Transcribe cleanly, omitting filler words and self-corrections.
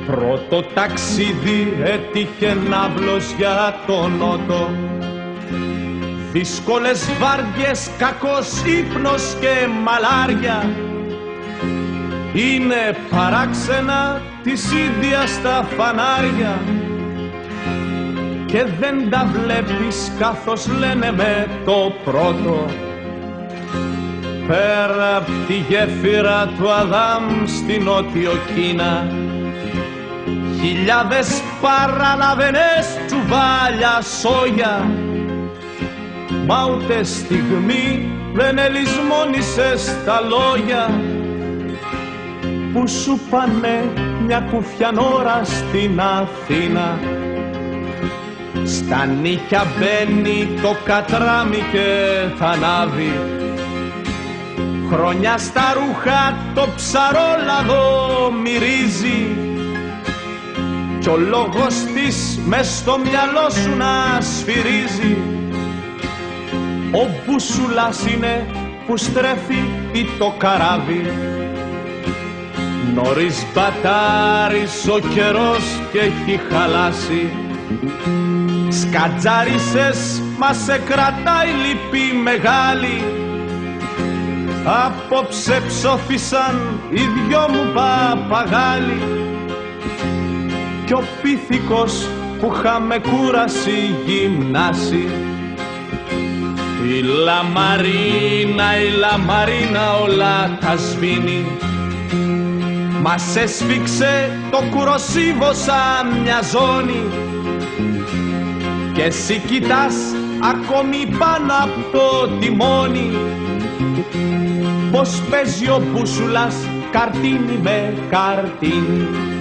Πρώτο ταξίδι έτυχε ναύλος για τον νότο. Δύσκολες βάρδιες, κακός ύπνος και μαλάρια. Είναι παράξενα της ίδιας τα φανάρια και δεν τα βλέπεις καθώς λένε με το πρώτο. Πέρα απ' τη γέφυρα του Αδάμ στη Νότιο Κίνα, χιλιάδες παραλαβενές τσουβάλια σόγια, μα ούτε στιγμή δεν ελισμόνησες τα λόγια που σου πάνε μια κουφιανόρα στην Αθήνα. Στα νύχια μπαίνει το κατράμι και θα ανάβει, χρόνια στα ρούχα το ψαρόλαδο μυρίζει κι ο λόγος της μες στο μυαλό σου να σφυρίζει. Ο μπουσουλάς είναι που στρέφει το καράβι. Νωρίς μπατάρεις ο καιρός και έχει χαλάσει. Σκατζάρισες μα σε κρατάει λύπη μεγάλη. Απόψε ψόφισαν οι δυο μου παπαγάλοι κι ο πίθηκος που είχαμε κούραση γυμνάσει. Η λαμαρίνα όλα τα σβήνει, μας έσφιξε το κουροσίβο σαν μια ζώνη και εσύ κοιτάς ακόμη πάνω απ' το τιμόνι πως παίζει ο μπούσουλας καρτίνι με καρτίνι.